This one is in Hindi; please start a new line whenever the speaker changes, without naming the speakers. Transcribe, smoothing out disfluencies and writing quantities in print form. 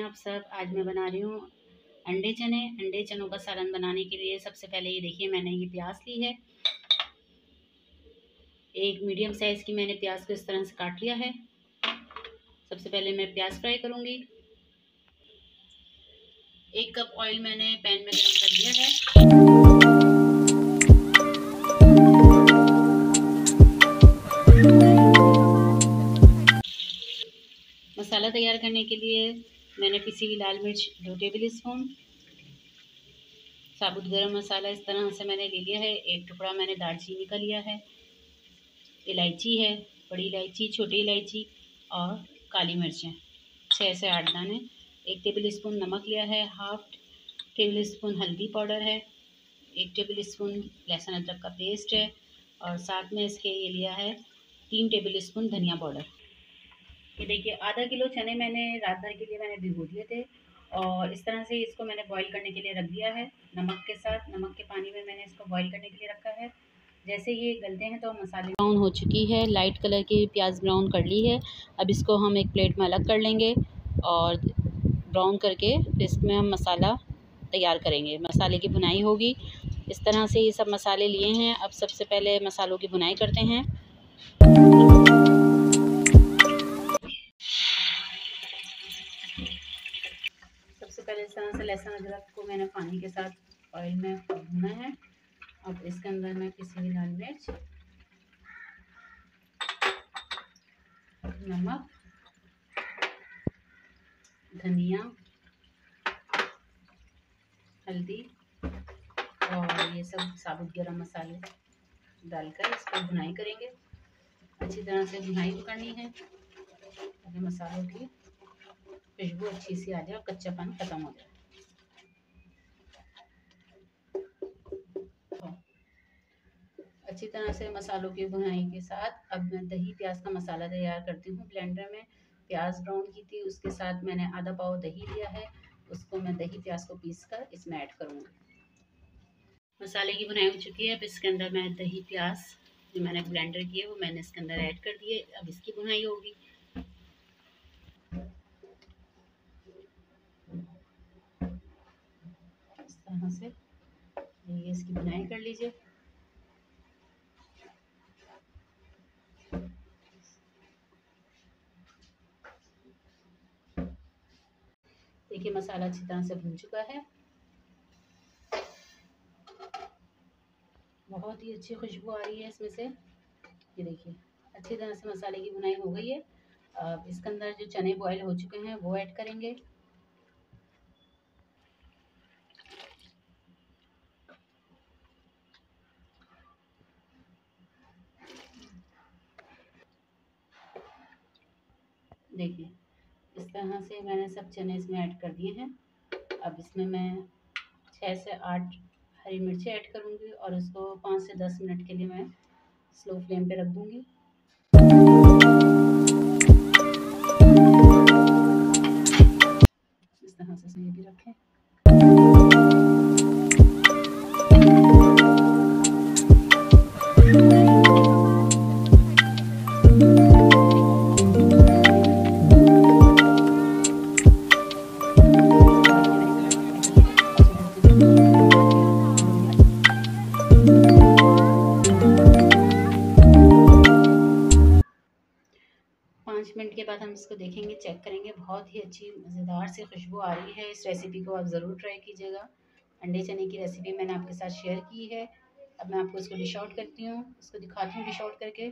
आप सब। आज मैं बना रही हूँ अंडे चने। अंडे चनों का सालन बनाने के लिए सबसे पहले ये देखिए, मैंने ये प्याज ली है। एक मीडियम साइज़ की मैंने प्याज को इस तरह से काट लिया है। सबसे पहले मैं प्याज फ्राई करूँगी। 1 कप ऑयल मैंने पैन में गरम कर लिया है। मसाला तैयार करने के लिए मैंने पिसी हुई लाल मिर्च 2 टेबल स्पून, साबुत गरम मसाला इस तरह से मैंने ले लिया है। 1 टुकड़ा मैंने दालचीनी का लिया है। इलायची है, बड़ी इलायची, छोटी इलायची और काली मिर्चें 6 से 8 दाने। 1 टेबल स्पून नमक लिया है। हाफ टेबल स्पून हल्दी पाउडर है। 1 टेबल स्पून लहसुन अदरक का पेस्ट है और साथ में इसके ये लिया है 3 टेबल स्पून धनिया पाउडर। ये देखिए, आधा किलो चने मैंने रात भर के लिए मैंने भिगो दिए थे और इस तरह से इसको मैंने बॉईल करने के लिए रख दिया है। नमक के साथ, नमक के पानी में मैंने इसको बॉईल करने के लिए रखा है। जैसे ये गलते हैं तो मसाले ब्राउन हो चुकी है, लाइट कलर की प्याज ब्राउन कर ली है। अब इसको हम एक प्लेट में अलग कर लेंगे और ब्राउन करके इसमें हम मसाला तैयार करेंगे। मसाले की भुनाई होगी। इस तरह से ये सब मसाले लिए हैं। अब सबसे पहले मसालों की भुनाई करते हैं। सबसे पहले इस तरह से लहसुन अदरक को मैंने पानी के साथ ऑयल में भूना है। अब इसके अंदर मैं पिसी हुई लाल मिर्च, नमक, धनिया, हल्दी और ये सब साबुत गरम मसाले डालकर इस पर भुनाई करेंगे। अच्छी तरह से भुनाई करनी है ताकि मसालों की खुशबू अच्छी सी आ जाए और कच्चापन खत्म हो जाए। अच्छी तरह से मसालों की भुनाई के साथ अब मैं दही प्याज का मसाला तैयार करती हूँ। ब्लेंडर में प्याज ब्राउन की थी, उसके साथ मैंने आधा पाव दही लिया है। उसको मैं दही प्याज को पीस कर इसमें ऐड करूँगी। मसाले की भुनाई हो चुकी है। अब इसके अंदर मैं दही प्याज जो मैंने ब्लेंडर किए वो मैंने इसके अंदर ऐड कर दिए। अब इसकी भुनाई होगी। इस तरह से ये इसकी भुनाई कर लीजिए। देखिए, मसाला अच्छी तरह से भुन चुका है। बहुत ही अच्छी खुशबू आ रही है इसमें से। ये देखिए, अच्छी तरह से मसाले की भुनाई हो गई है। अब इसके अंदर जो चने बॉयल हो चुके हैं वो ऐड करेंगे। देखिए, इस तरह से मैंने सब चने इसमें ऐड कर दिए हैं। अब इसमें मैं 6 से 8 हरी मिर्ची ऐड करूँगी और इसको 5 से 10 मिनट के लिए मैं स्लो फ्लेम पे रख दूँगी। इस तरह से ये भी रखें। मिनट के बाद हम इसको देखेंगे, चेक करेंगे। बहुत ही अच्छी मज़ेदार सी खुशबू आ रही है। इस रेसिपी को आप ज़रूर ट्राई कीजिएगा। अंडे चने की रेसिपी मैंने आपके साथ शेयर की है। अब मैं आपको इसको डिश आउट करती हूँ, इसको दिखाती हूँ डिश आउट करके।